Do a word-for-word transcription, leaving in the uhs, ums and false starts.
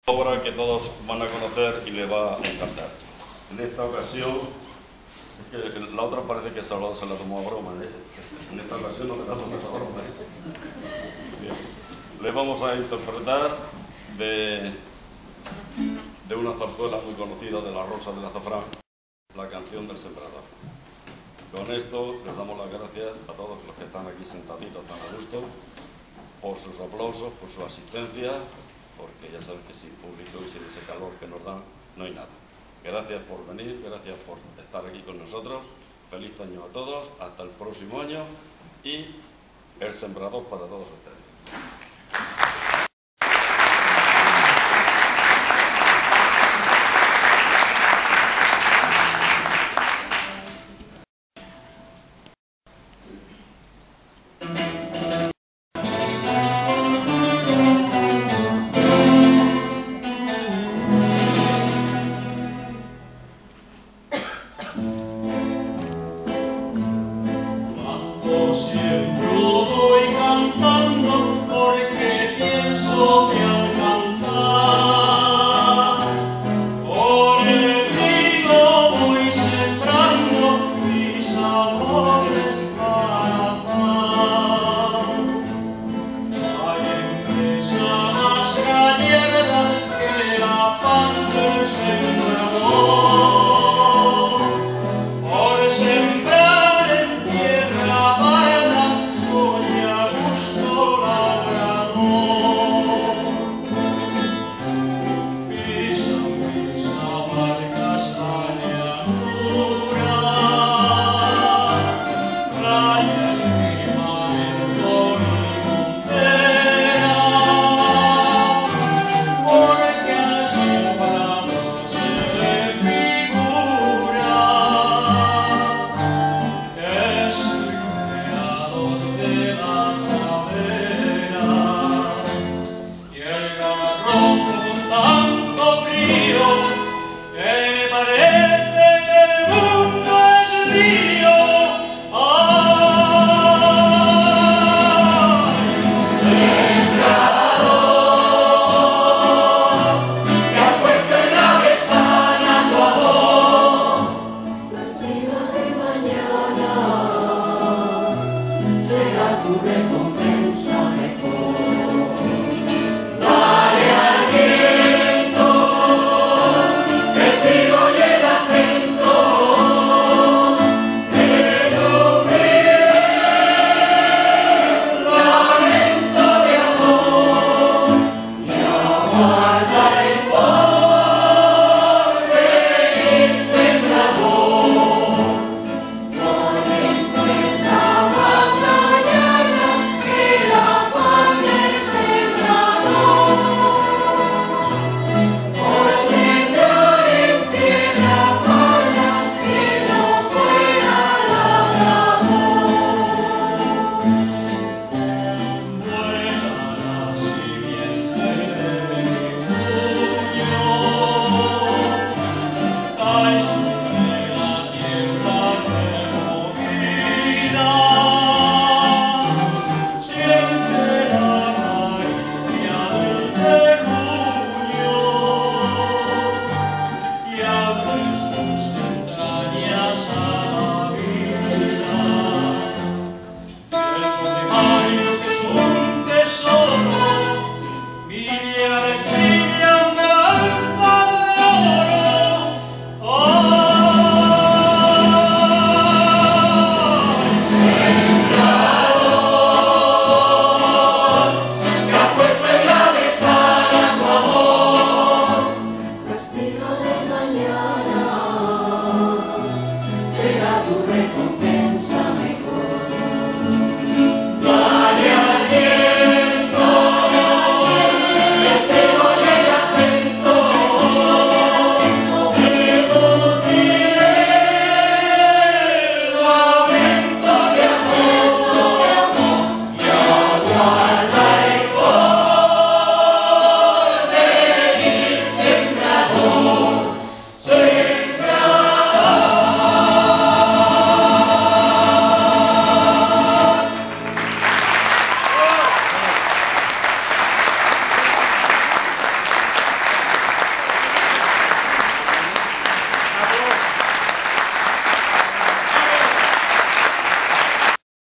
Obra que todos van a conocer y les va a encantar. En esta ocasión, es que la otra parece que Salvador se la tomó a broma, ¿eh? En esta ocasión no le damos esa broma, ¿eh? Bien. Les vamos a interpretar de, de una zarzuela muy conocida de La Rosa del Azafrán, la canción del Sembrador. Con esto les damos las gracias a todos los que están aquí sentaditos tan a gusto, por sus aplausos, por su asistencia, porque ya sabes que sin público y sin ese calor que nos dan, no hay nada. Gracias por venir, gracias por estar aquí con nosotros. Feliz año a todos, hasta el próximo año y el Sembrador para todos ustedes. Siempre voy cantando porque pienso que al cantar con el trigo voy sembrando mis amores para dar. Hay empresa más gallarda que el afán del sembrador por sembrar en tierra parda. Oh,